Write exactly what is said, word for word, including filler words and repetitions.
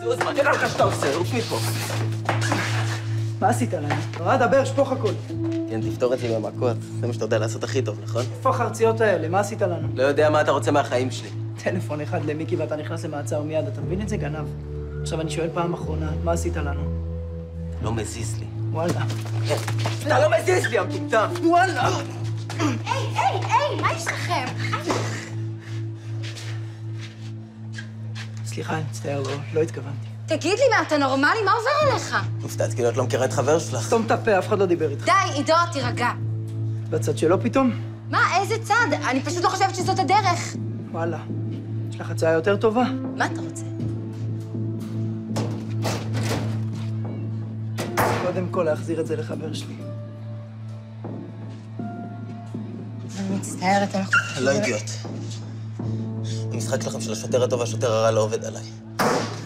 זוז, מה נראה לך שאתה עושה? עוף מפה. מה עשית להם? נורא, דבר, שפוך הכל. כן, תפתור את זה במכות. זה מה שאתה יודע לעשות הכי טוב, נכון? איפה החרציות האלה? מה עשית לנו? לא יודע מה אתה רוצה מהחיים שלי. טלפון אחד למיקי ואתה נכנס למעצר מיד, אתה מבין את זה? גנב. עכשיו אני שואל פעם אחרונה, מה עשית לנו? לא מזיז לי. וואלה. אתה לא מזיז לי, המטומטם! וואלה! היי, היי, היי, מה יש לכם? סליחה, אני מצטער, לא, לא התכוונתי. תגיד לי, מה, אתה נורמלי? מה עובר עליך? מופתעת, כאילו את לא מכירה את חבר שלך. סתום את הפה, אף אחד לא דיבר איתך. די, עידו, תירגע. בצד שלו פתאום? מה, איזה צד? אני פשוט לא חושבת שזאת הדרך. וואלה. יש לך הצעה יותר טובה? מה אתה רוצה? קודם כל להחזיר את זה לחבר שלי. אני מצטערת, אנחנו... לא אידיוט. המשחק שלכם של השוטר הטוב והשוטר הרע לא עובד עליי.